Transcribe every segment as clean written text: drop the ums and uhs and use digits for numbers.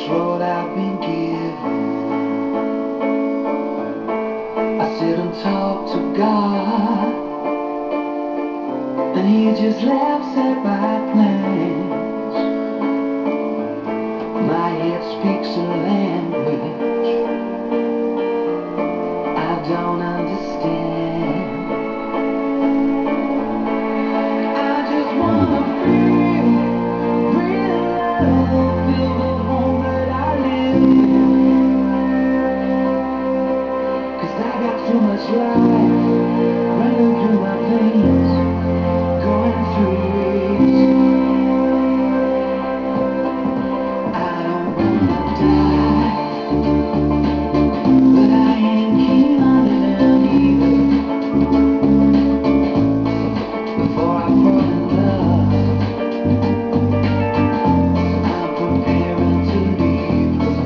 road I've been given. I sit and talk to God, and He just laughs at my plans. My head speaks a language I don't understand. I just wanna feel real love, feel the home that I live in. 'Cause I got too much life running through my veins, going through waves. I don't wanna die, but I ain't keen on living either. Before I fall in love, I'm preparing to leave her.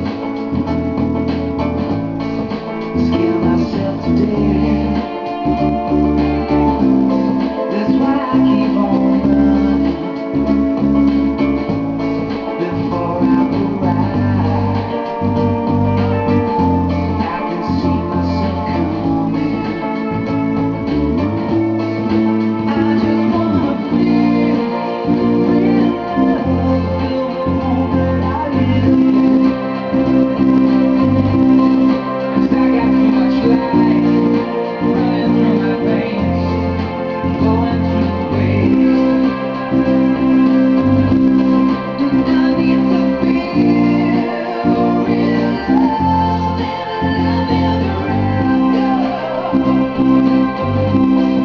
Scare myself to death. That's why I keep on running. Before I arrive, I can see myself coming. I just wanna feel real love, feel the home that I live in. 'Cause I got too much life running through my veins, going through waves. And I need to feel real love, living around you.